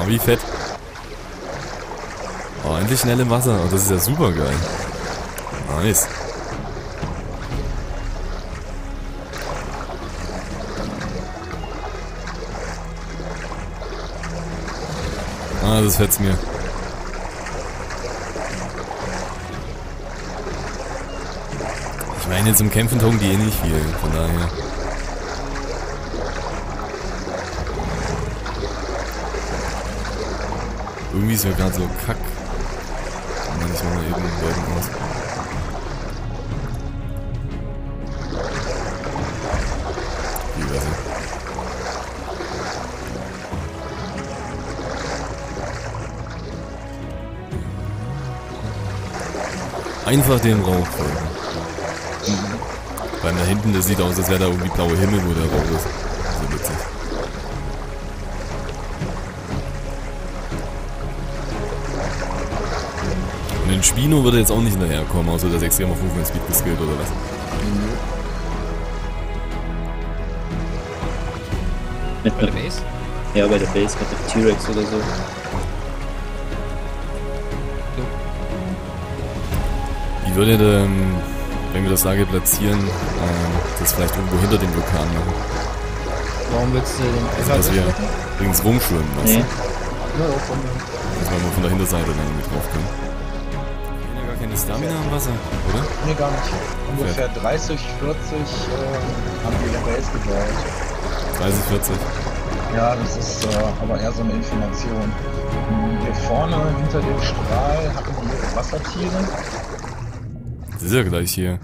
wie fett. Oh, endlich schnell im Wasser. Oh, das ist ja super geil. Nice. Ah, das fetzt mir. Ich meine, jetzt im Kämpfen taugen die eh nicht viel, von daher. Irgendwie ist ja gerade so kack. Und dann ich mal eben werden aus. Wie weiß ich. Einfach dem Rauch folgen. Weil da hinten, das sieht aus, als wäre da irgendwie blauer Himmel, wo der Rauch ist. So witzig. Und den Spino würde jetzt auch nicht hinterherkommen, außer dass extrem auf Movement Speed geskillt oder was. Bei der Base? Ja, bei der Base mit dem T-Rex oder so. Wie würde denn, wenn wir das Lager platzieren, das vielleicht irgendwo hinter dem Vulkan machen? Warum willst du den Also, dass wir übrigens rumschwimmen lassen. Nee. Dass wir mal von der Hinterseite dann mit drauf können. Wir haben ja gar keine Stamina im Wasser, oder? Nee, gar nicht. Ungefähr 30, 40 haben wir in der Base gebaut. 30, 40. Ja, das ist aber eher so eine Information. Hier vorne hinter dem Strahl hatten wir Wassertiere. Das ist ja gleich hier.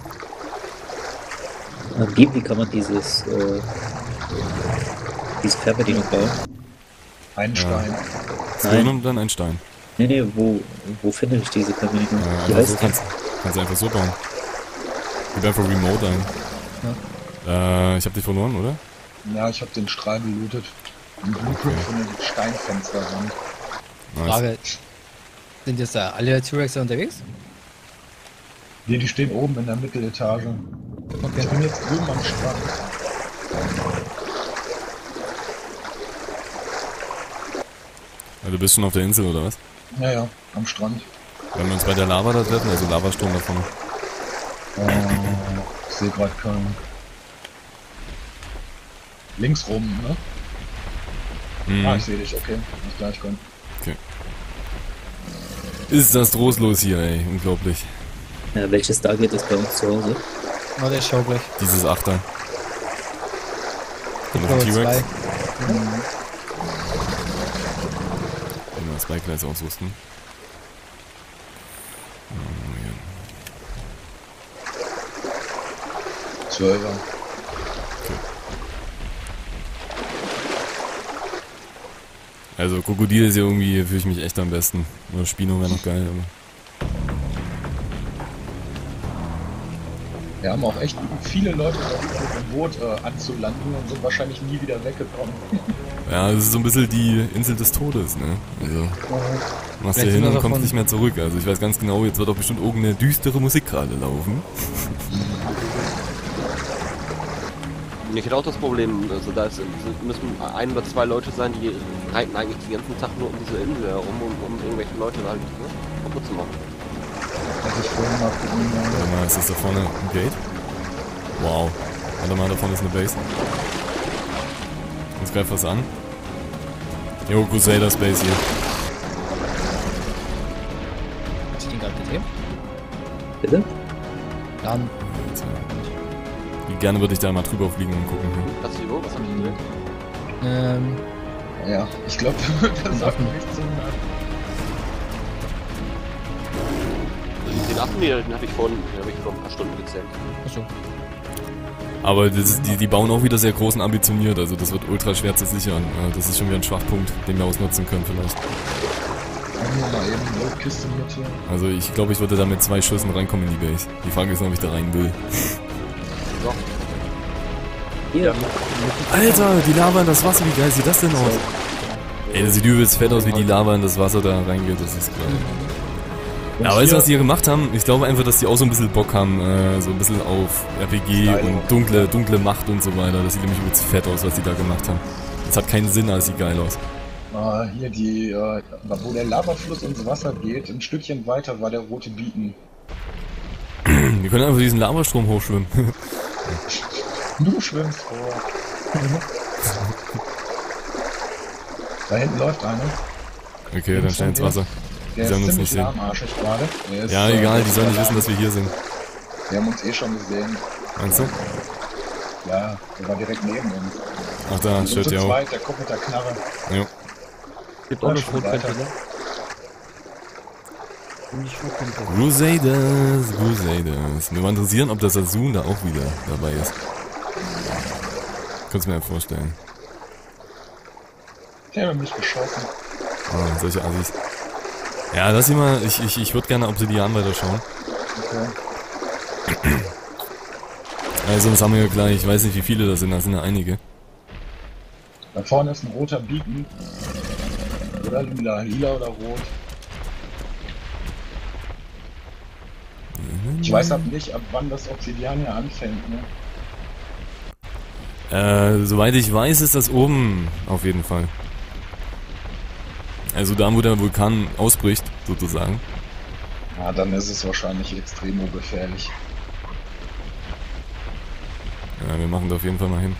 Wie kann man dieses Färbeding bauen? Ein Stein. Stone und dann ein Stein. Nee, wo finde ich diese Färbedienung? Wie Einfach so heißt die? kannst du einfach so bauen. Gib einfach Remote ein. Ich hab dich verloren, oder? Ja, ich habe den Strahl gelootet. Ein Blueprint von dem Steinfenster ran. Nice. Frage, sind jetzt da alle T-Rexer unterwegs? Nee, die stehen oben in der Mitteletage. Okay. Ich bin jetzt drüben am Strand. Ja, du bist schon auf der Insel, oder was? Ja, am Strand. Wenn wir uns bei der Lava da treffen, also Lavastrom da vorne. Ich sehe gerade keinen. Links rum, ne? Mhm. Ah, ich sehe dich, okay. Muss gleich kommen. Ist das trostlos hier, ey. Unglaublich. Ja, welches Stargate ist bei uns zu Hause? Oh, der schau gleich. Dieses Achter. Und noch Oh, ein T-Rex. zwei. Wenn wir das Bike-Gleis ausrüsten. Oh, 12er. also Krokodil ist ja irgendwie, fühle ich mich echt am besten. Oder Spino wäre noch geil, aber. Wir haben auch echt viele Leute versucht, mit dem Boot anzulanden und sind wahrscheinlich nie wieder weggekommen. Ja, das ist so ein bisschen die Insel des Todes, ne? Also, machst du Vielleicht hin sind und wir kommst davon- nicht mehr zurück. Also ich weiß ganz genau, jetzt wird auch bestimmt irgendeine düstere Musik gerade laufen. Ich hätte auch das Problem, also da müssen ein oder zwei Leute sein, die reiten eigentlich den ganzen Tag nur um diese Insel herum, um irgendwelche Leute halt kaputt zu machen. Hätte ich vorhin mal gucken. Warte mal, ist das da vorne ein Gate? Wow. Warte mal, da vorne ist eine Base. Jetzt greift was an. Jo, Crusader Base hier. Hast du den gerade gesehen? Bitte? Dann Wie gerne würde ich da mal drüber fliegen und gucken. Was ist was hab ich gesehen? Ja, ich glaube, das sagt nichts zu tun. Den Affen, den hatte ich vor ein paar Stunden gezählt. achso. Aber das ist, die bauen auch wieder sehr groß und ambitioniert, also das wird ultra schwer zu sichern. Das ist schon wieder ein Schwachpunkt, den wir ausnutzen können vielleicht. Haben wir mal eben eine Notkiste mit hier. Also ich glaube, ich würde da mit 2 Schüssen reinkommen in die Base. Die Frage ist, ob ich da rein will. So. Hier. Alter, die Lava in das Wasser, wie geil sieht das denn aus? Ey, das sieht übelst fett aus, wie die Lava in das Wasser da reingeht, das ist geil. Ja, weißt du, was die hier gemacht haben? Ich glaube einfach, dass die auch so ein bisschen Bock haben, so ein bisschen auf RPG und dunkle Macht und so weiter. Das sieht nämlich übelst fett aus, was die da gemacht haben. Das hat keinen Sinn, aber es sieht geil aus. Hier die, wo der Lavafluss ins Wasser geht, ein Stückchen weiter war der rote Beacon. Wir können einfach diesen Lavastrom hochschwimmen. Du schwimmst vor. Da hinten läuft einer. Okay, dann schnell ins Wasser. Der Die sollen ist uns nicht ziemlich sehen. lahmarschig gerade. Der ist, Ja, egal, die sollen nicht wissen, dass wir hier sind. Wir haben uns eh schon gesehen. Meinst du? Ja, der war direkt neben uns. Ach da, Wir sind shit, zu ja. zweit, der kommt mit der Knarre. Jo. Gibt auch noch schon weiter. Schrotfenster. Crusaders. Mir mal interessieren, ob das Azun da auch wieder dabei ist. Kannst du mir ja vorstellen. Der hat mich geschossen. Ah, solche Assis. Ja, lass ihn mal, ich würde gerne Obsidian weiterschauen. Okay. Also, das haben wir ja gleich, ich weiß nicht, wie viele das sind ja einige. Da vorne ist ein roter Beacon. Oder lila. Lila oder rot. Ich weiß halt nicht, ab wann das Obsidian hier anfängt, ne? Soweit ich weiß, ist das oben auf jeden Fall. Also da, wo der Vulkan ausbricht, sozusagen. Ja, dann ist es wahrscheinlich extrem gefährlich. Ja, wir machen da auf jeden Fall mal hin.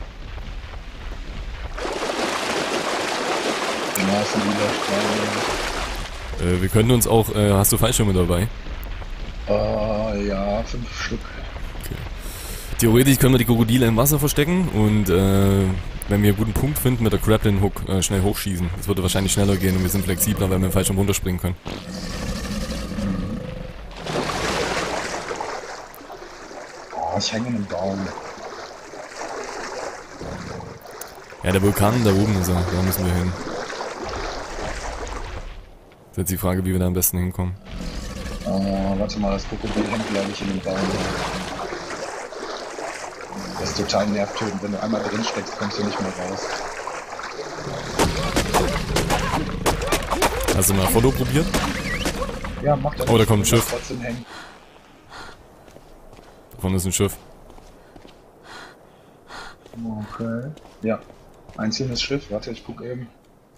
Genau, ist ein lila Strahl. Wir könnten uns auch, hast du Fallschirme dabei? Ja, 5 Stück. Theoretisch können wir die Krokodile im Wasser verstecken und wenn wir einen guten Punkt finden, mit der Grappling Hook schnell hochschießen. Das würde wahrscheinlich schneller gehen und wir sind flexibler, weil wir im Fallschirm runterspringen können. Oh, ich hänge in einem Baum. Ja, der Vulkan da oben ist er, da müssen wir hin. Das ist jetzt die Frage, wie wir da am besten hinkommen. Warte mal, das Krokodil hängt, glaube ich, in dem Baum. Das ist total nervtötend. Wenn du einmal drin steckst, kommst du nicht mehr raus. Hast du mal Follow probiert? Ja, mach das. Oh, da kommt ein Schiff. Trotzdem hängen. Da vorne ist ein Schiff. Okay. Ja. Einzelnes Schiff. Warte, ich guck eben.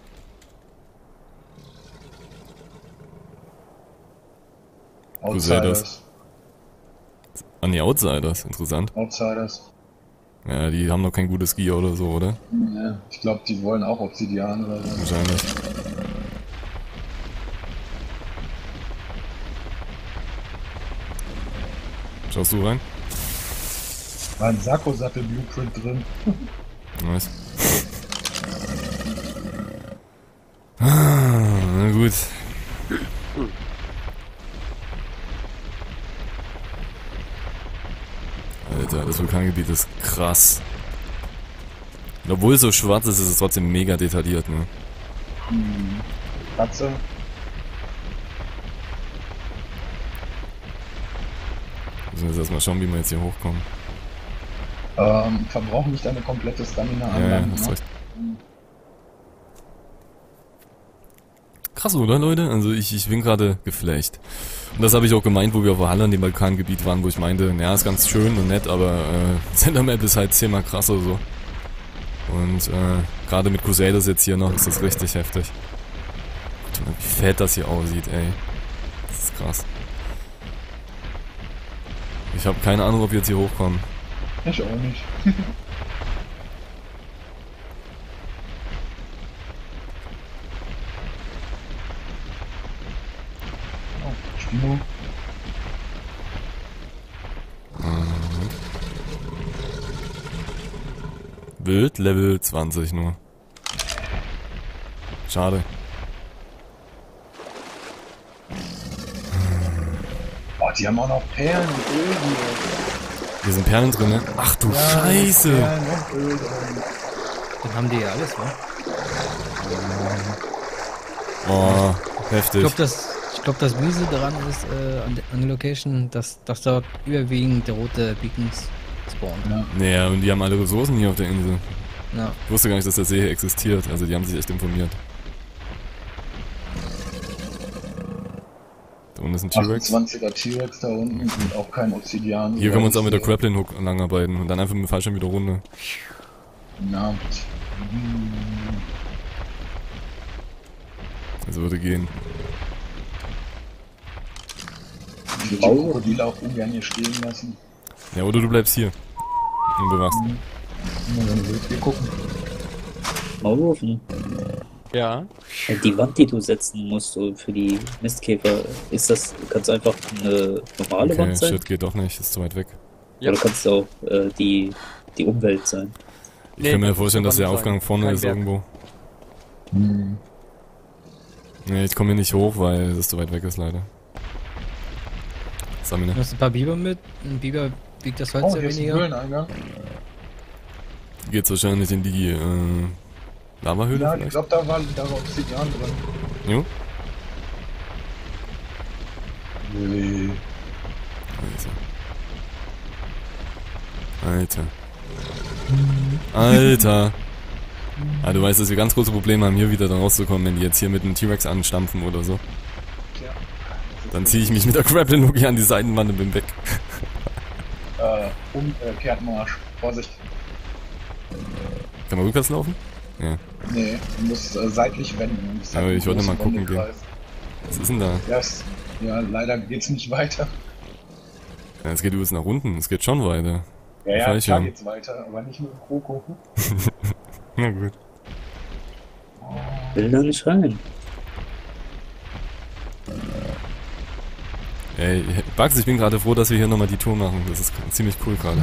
Crusaders. Ah ne, Outsiders, interessant. Outsiders. Ja, die haben noch kein gutes Gear oder so, oder? Ja, ich glaube, die wollen auch Obsidian oder so. Wahrscheinlich. Schaust du rein? War ein Sakko-Sattel-Blueprint drin. Nice. Na gut. Alter, das Vulkangebiet ist krass. Und obwohl es so schwarz ist, ist es trotzdem mega detailliert, ne? Katze. Müssen wir jetzt erstmal schauen, wie wir jetzt hier hochkommen. Verbrauch nicht deine komplette Stamina an Ja, Land, hast ne? recht. Krass, oder Leute? Also ich bin gerade geflasht. Und das habe ich auch gemeint, wo wir auf Valhalla in dem Vulkangebiet waren, wo ich meinte, ja, ist ganz schön und nett, aber Center Map ist halt 10-mal krasser so. Und gerade mit Crusaders jetzt hier noch, ist das richtig heftig. Guck mal, wie fett das hier aussieht, ey. Das ist krass. Ich habe keine Ahnung, ob wir jetzt hier hochkommen. Ich auch nicht. Oh, Spino. Wild, Level 20 nur. Schade. Oh, die haben auch noch Perlen und Öl hier. Hier sind Perlen drin, ne? Ach du Scheiße! Perlen und Öl drin. Dann haben die ja alles, wa? Oh, heftig. Ich glaube, das Miese daran ist an der Location, dass dort überwiegend rote Beacons spawnen. Ja. Naja, und die haben alle Ressourcen hier auf der Insel. Ja. Ich wusste gar nicht, dass der See hier existiert. Also die haben sich echt informiert. Da unten ist ein T-Rex. 28er T-Rex da unten und auch kein Obsidian. Hier können wir uns auch mit der Grappling Hook langarbeiten und dann einfach mit dem Fallschirm wieder runter. Ja. Also würde gehen. Ich würde die Krokodile auch ungern hier stehen lassen. Ja, oder du bleibst hier. Und bewachst. Wir gucken. Maulwurfen. Ja. Die Wand, die du setzen musst so für die Mistkäfer, ist das, kannst du einfach eine normale Okay, Wand sein? shit, geht doch nicht, ist zu weit weg. Ja. Oder kannst du auch die Umwelt sein? Ich Nee, kann mir das vorstellen, muss dass der eine Wand Aufgang sein, vorne kein ist Berg. irgendwo. Hm. Nee, ich komme hier nicht hoch, weil es zu weit weg ist leider. Samina. Du hast ein paar Biber mit. Ein Biber wiegt das Holz Oh, ja hier ist ein weniger. Höhleneingang. Geht's wahrscheinlich in die Lavahöhle Ja, ich vielleicht? glaube, da war Obsidian drin. Jo? Ui. Alter. Alter. Ah, du weißt, dass wir ganz große Probleme haben, hier wieder da rauszukommen, wenn die jetzt hier mit einem T-Rex anstampfen oder so. Tja. Dann ziehe ich mich mit der Grappling-Hook hier an die Seitenwand und bin weg. Kehrtmarsch. Vorsicht. Kann man rückwärts laufen? Ja. Nee, du musst seitlich wenden. Das ist Aber halt ein ich wollte mal großer gucken gehen. Wendekreis. Was ist denn da? Ja, leider geht's nicht weiter. Ja, es geht übrigens nach unten, es geht schon weiter. Ja, ja, Falsch, klar ja. geht's weiter, aber nicht mit dem Kroko. Na gut. Will da nicht rein. Ey, Bugs, ich bin gerade froh, dass wir hier nochmal die Tour machen. Das ist ziemlich cool gerade.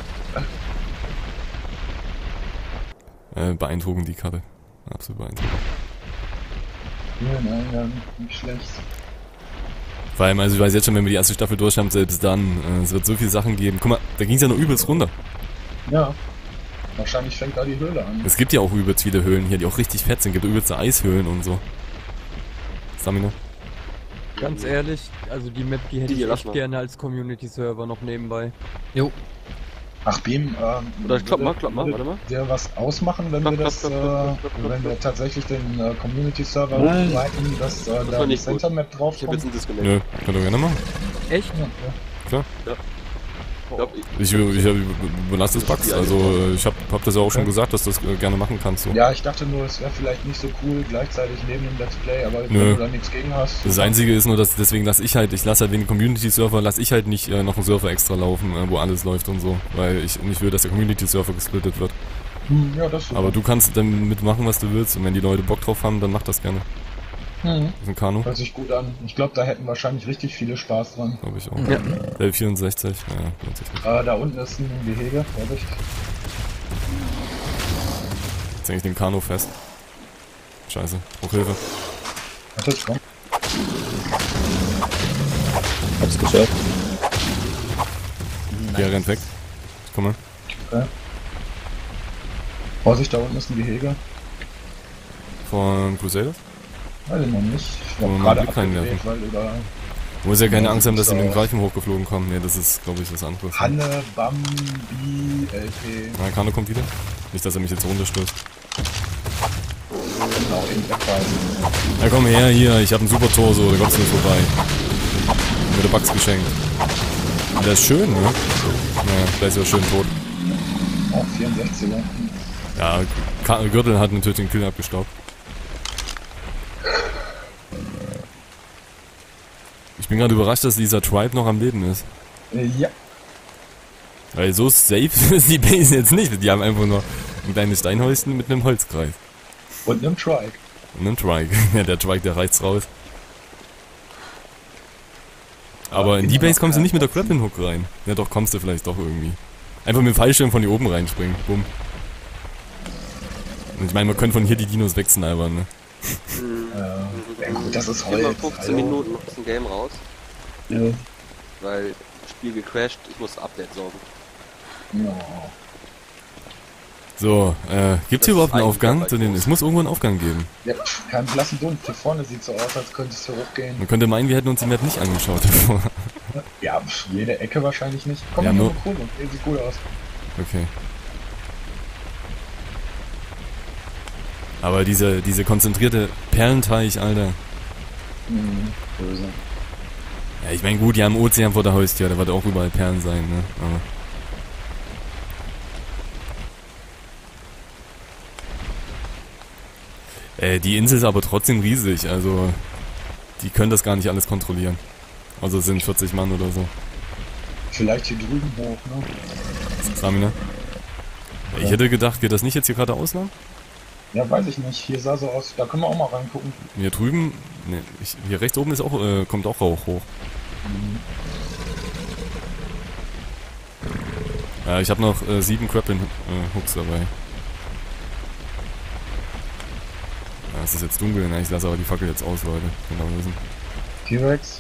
Beeindruckend die Karte. Absolut beeindruckend. Höhleneingang, nicht schlecht. Vor allem, also ich weiß jetzt schon, wenn wir die erste Staffel durch haben, selbst dann, es wird so viele Sachen geben. Guck mal, da ging es ja noch übelst runter. Ja. Wahrscheinlich fängt da die Höhle an. Es gibt ja auch übelst viele Höhlen hier, die auch richtig fett sind. Es gibt übelste Eishöhlen und so. Stamina? Ganz ehrlich, also die Map, die hätte Die ich lass echt mal. gerne als Community-Server noch nebenbei. Jo. Ach, Beam, Oder klapp mal, warte mal. wir was ausmachen, wenn Klapp, wir das, klapp. wenn wir tatsächlich den Community-Server Nein. leiten, dass da war die nicht gut. Center-Map Ich hab jetzt draufkommt? ein Disconnect. Nö, könnt ihr gerne machen. Echt? Ja, Ich glaub, Ich überlasse das Bugs, also ich hab das ja auch schon gesagt, dass du das gerne machen kannst. So. ja, ich dachte nur, es wäre vielleicht nicht so cool, gleichzeitig neben dem Let's Play, aber Nö. wenn du da nichts gegen hast. Das Einzige ist nur, dass deswegen lasse ich halt wegen Community-Server, lasse ich halt nicht noch einen Server extra laufen, wo alles läuft und so, weil ich nicht will, dass der Community-Server gesplittet wird. Ja, das ist super. Aber du kannst dann mitmachen, was du willst und wenn die Leute Bock drauf haben, dann mach das gerne. Mhm. Das ist ein Kanu, Hört sich gut an. Ich glaube, da hätten wahrscheinlich richtig viele Spaß dran. glaube ich auch. Ja. Level 64, ja, lohnt sich nicht. Da unten ist ein Gehege, Vorsicht. Jetzt häng ich den Kanu fest. Scheiße, brauch Hilfe. Warte, komm. Hab's geschafft. Der rennt weg. Komm mal. Vorsicht, da unten ist ein Gehege. Von Crusaders? Weiß ich noch nicht. Ich Wollen wir hab mal gerade Blick reinwerfen? abgedreht, weil du da Du musst ja keine Angst haben, dass sie mit dem So. Greifen hochgeflogen kommen. Nee, das ist, glaube ich, was anderes. Hanne, Bambi, LP. Na, Kano kommt wieder. Nicht, dass er mich jetzt runterstößt. Genau, in Wegweisen. Na komm her, hier, ich habe einen super Torso, da kommst du nicht vorbei. Mir der Bugs geschenkt. Der ist schön, ne? Naja, der ist ja schön tot. Auch 64er. Ja, Gürtel hat natürlich den Kill abgestaubt. Ich bin gerade überrascht, dass dieser Tribe noch am Leben ist. Ja. Weil so safe ist die Base jetzt nicht. Die haben einfach nur ein kleines Steinhäuschen mit einem Holzkreis. Und einem Trike. Und einem Trike. Ja, der Trike, der reicht's raus. Aber in die Base kommst du nicht mit der Grappling Hook rein. Ja doch, kommst du vielleicht doch irgendwie. Einfach mit dem Fallschirm von hier oben reinspringen. Bumm. Und ich meine, man könnte von hier die Dinos wegsnipern, ne? Ja gut, das ist Gib mal Holz. 15 Hallo. Minuten noch aus dem Game raus, Ja. weil Spiel gecrashed, ich muss Update sorgen. Ja. So, gibt's hier Das überhaupt ist einen ein Aufgang? Gigabyte Zu den, groß. es muss irgendwo einen Aufgang geben. Ja, kein blassen Dunst. Hier vorne sieht so aus, als könnte es hier hochgehen. Man könnte meinen, wir hätten uns die Map nicht angeschaut davor. Ja, jede Ecke wahrscheinlich nicht. Komm, Ja, ja, nur- nur cool. Okay, sieht gut aus. Okay. Aber diese konzentrierte Perlenteich, Alter. Böse. Ja, ich meine, gut, die haben Ozean vor der Haustür, da wird auch überall Perlen sein, ne? Aber Die Insel ist aber trotzdem riesig, also die können das gar nicht alles kontrollieren. Also es sind 40 Mann oder so. Vielleicht hier drüben hoch, ne? Samina? Ich hätte gedacht, geht das nicht jetzt hier gerade auslang? Ja, weiß ich nicht. Hier sah so aus. Da können wir auch mal reingucken. Hier drüben, ne, hier rechts oben ist auch, kommt auch Rauch hoch. Ja, ich habe noch 7 Grappling-Hooks dabei. Ja, es ist jetzt dunkel, ne? Ich lasse aber die Fackel jetzt aus, Leute. Genau wissen. T-Rex.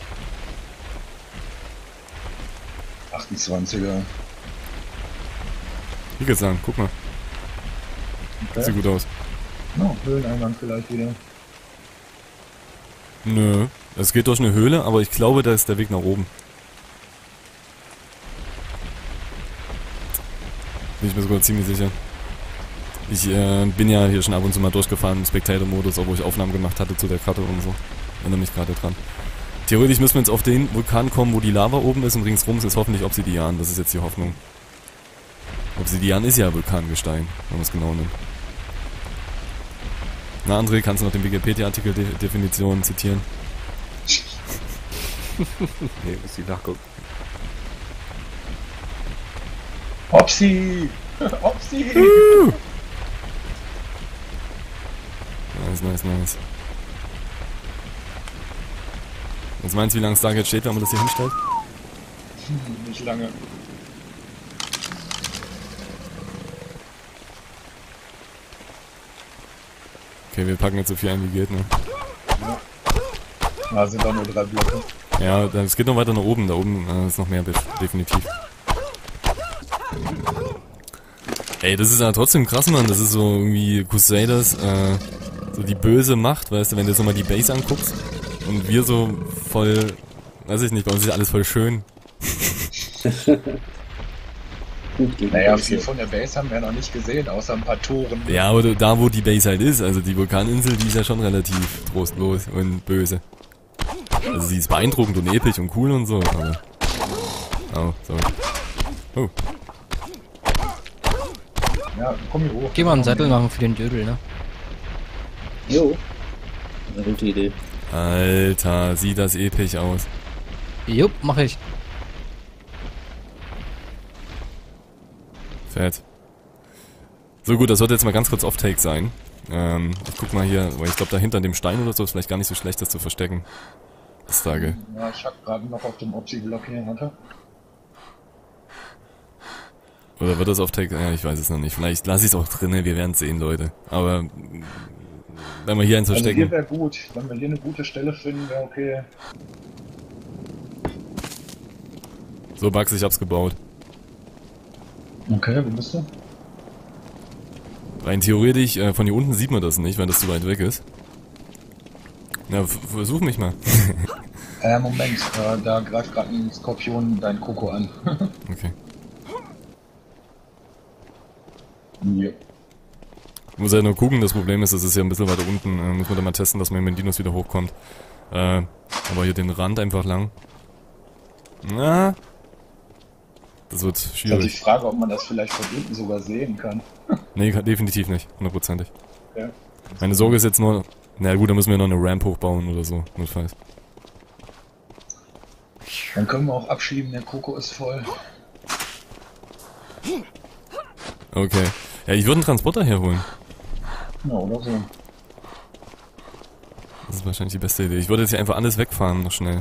28er. Wie geht's an? Guck mal. Okay. Sieht gut aus. No, Höhleneingang vielleicht wieder. Nö. Es geht durch eine Höhle, aber ich glaube, da ist der Weg nach oben. Bin ich mir sogar ziemlich sicher. Ich bin ja hier schon ab und zu mal durchgefahren im Spectator-Modus, obwohl ich Aufnahmen gemacht hatte zu der Karte und so. Erinnere mich gerade dran. Theoretisch müssen wir jetzt auf den Vulkan kommen, wo die Lava oben ist und ringsrum ist hoffentlich Obsidian. Das ist jetzt die Hoffnung. Obsidian ist ja Vulkangestein, wenn man es genau nimmt. Na André, kannst du noch den Wikipedia-Artikel Definition zitieren? Nee, muss ich nachgucken. Opsi! Opsi! Nice, nice, nice. Was meinst du, wie lange es da jetzt steht, wenn man das hier hinstellt? Nicht lange. Okay, wir packen jetzt so viel ein, wie geht, ne? Da sind doch nur 3 Blöcke. Ja, es geht noch weiter nach oben. Da oben ist noch mehr, definitiv. Ey, das ist ja trotzdem krass, Mann. Das ist so irgendwie Crusaders, so die böse Macht, weißt du, wenn du jetzt nochmal die Base anguckst. Und wir so voll, weiß ich nicht, bei uns ist alles voll schön. Gut gegen Naja, Base. viel von der Base haben wir noch nicht gesehen, außer ein paar Toren. Ja, aber da, wo die Base halt ist, also die Vulkaninsel, die ist ja schon relativ trostlos und böse. Also sie ist beeindruckend und episch und cool und so, aber... Oh, sorry. Oh. Ja, komm hier hoch. Geh mal einen Sattel machen für den Dödel, ne? Jo. Eine gute Idee. Alter, sieht das episch aus. Jupp, mach ich. Fett. So gut, das wird jetzt mal ganz kurz Off-Take sein. Ich guck mal hier, weil ich glaube da hinter dem Stein oder so ist vielleicht gar nicht so schlecht, das zu verstecken. Das sage. Ja, ich hab gerade noch auf dem Opsi-Block hier, warte. Oder wird das Off-Take? Ja, ich weiß es noch nicht. Vielleicht lasse ich es auch drin, wir werden es sehen, Leute. Aber wenn wir hier eins Also verstecken... hier wäre gut, wenn wir hier eine gute Stelle finden, wäre okay. So, Max, ich hab's gebaut. Okay, wo bist du? Rein theoretisch, von hier unten sieht man das nicht, weil das zu weit weg ist. Ja, versuch mich mal. Moment, da greift gerade ein Skorpion dein Koko an. Okay. Ja. Ich muss halt nur gucken, das Problem ist, das ist ja ein bisschen weiter unten. Muss man da mal testen, dass man mit den Dinos wieder hochkommt. Aber hier den Rand einfach lang. Na, das wird Also ich schwierig. frage, ob man das vielleicht von unten sogar sehen kann. Nee, definitiv nicht. 100%. Okay. Meine Sorge ist jetzt nur... Na gut, dann müssen wir noch eine Ramp hochbauen oder so. Notfalls. Dann können wir auch abschieben, der Koko ist voll. Okay. Ja, ich würde einen Transporter herholen. Ja, oder so. Das ist wahrscheinlich die beste Idee. Ich würde jetzt hier einfach alles wegfahren, noch schnell.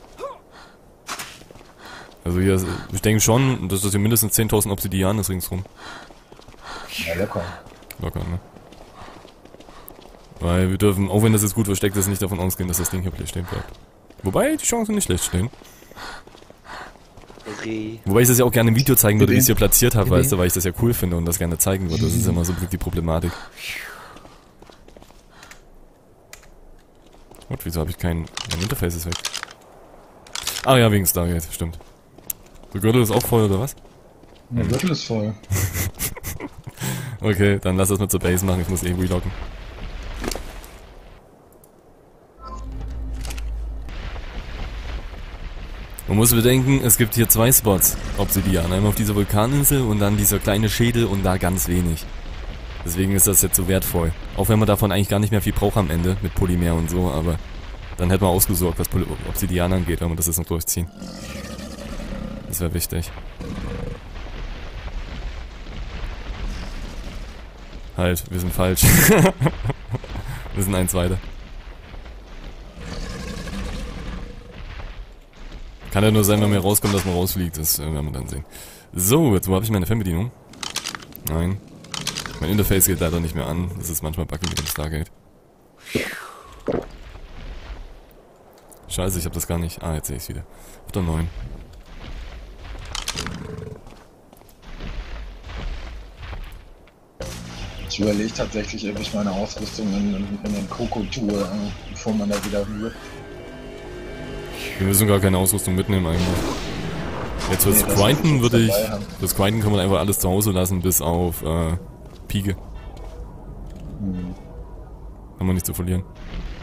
Also hier, ich denke schon, dass das hier mindestens 10.000 Obsidian ist ringsrum. Ja, lecker. Locker, ne? Weil wir dürfen, auch wenn das jetzt gut versteckt ist, nicht davon ausgehen, dass das Ding hier stehen bleibt. Wobei die Chancen nicht schlecht stehen. Wobei ich das ja auch gerne im Video zeigen würde, wie ich es hier platziert habe, weißt du, weil ich das ja cool finde und das gerne zeigen würde. Das ist immer so ein bisschen die Problematik. Und wieso habe ich mein Interface ist weg? Ah ja, wegen Stargate, stimmt. Der Gürtel ist auch voll, oder was? Der Gürtel ist voll. Okay, dann lass das mal zur Base machen, ich muss eben relocken. Man muss bedenken, es gibt hier 2 Spots, Obsidian. Einmal auf dieser Vulkaninsel und dann dieser kleine Schädel und da ganz wenig. Deswegen ist das jetzt so wertvoll. Auch wenn man davon eigentlich gar nicht mehr viel braucht am Ende, mit Polymer und so, aber dann hätte man ausgesorgt, was Obsidian angeht, wenn wir das jetzt noch durchziehen. Das wäre wichtig. Halt, wir sind falsch. Wir sind eins weiter. Kann ja nur sein, wenn wir rauskommen, dass man rausfliegt. Das werden wir dann sehen. So, jetzt wo habe ich meine Fernbedienung? Nein. Mein Interface geht leider nicht mehr an. Das ist manchmal buggy mit dem Stargate. Scheiße, ich habe das gar nicht. Ah, jetzt sehe ich es wieder. Auf der 9. Ich überlege tatsächlich, ob ich meine Ausrüstung in den Koko tue, bevor man da wieder rührt. Wir müssen gar keine Ausrüstung mitnehmen eigentlich. Jetzt fürs Grinden würde ich... Fürs Grinden kann man einfach alles zu Hause lassen, bis auf Pike. Kann man nicht so verlieren.